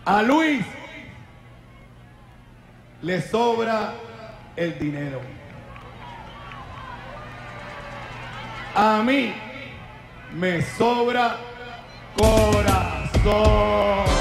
A Luis le sobra el dinero. A mí me sobra corazón.